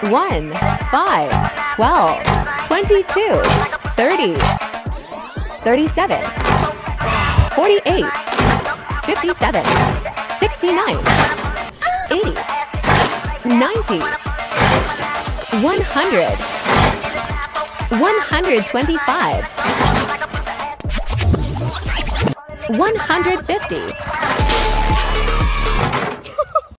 1, 5, 12, 22, 30, 37, 48, 57, 69, 80, 90, 100, 125, 150,